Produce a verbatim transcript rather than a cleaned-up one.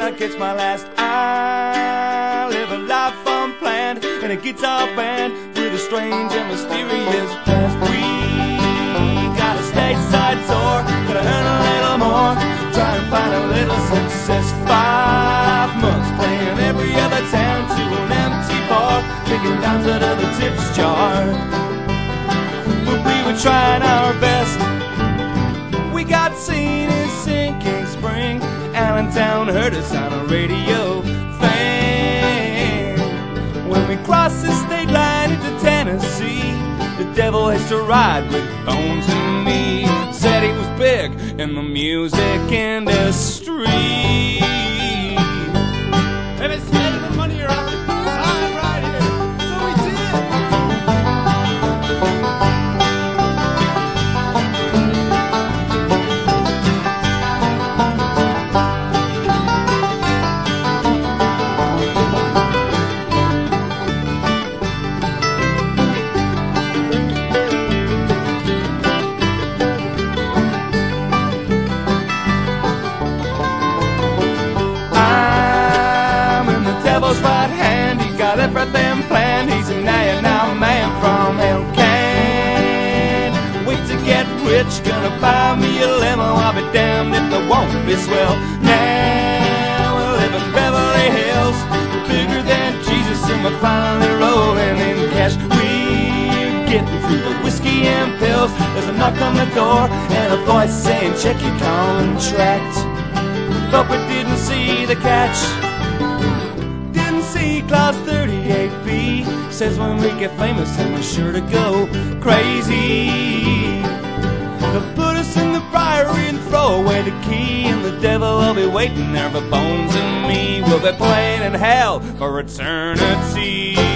I catch my last I live a life unplanned in a guitar band with a strange and mysterious past. We got a stateside tour, gonna earn a little more, try and find a little success. Five months playing every other town to an empty bar, taking dimes out of the tips jar. But we were trying our best. We got seen in Sinking Spring. Allentown heard us on a radio thing. When we crossed the state line into Tennessee, the devil has to ride with Bones and me. Said he was big in the music industry. If it's made the money you're after, sign right here. So we did. Right hand, he got everything planned. He's a now now man from hell. Can't wait to get rich, gonna buy me a limo. I'll be damned if I won't be swell. Now we live in Beverly Hills, we're bigger than Jesus, and we're finally rolling in cash. We're getting through the whiskey and pills. There's a knock on the door and a voice saying check your contract. But we didn't see the catch. Clause thirty-eight B says when we get famous then we're sure to go crazy. They'll put us in the priory and throw away the key, and the devil will be waiting there for Bones and me. We'll be playing in hell for eternity.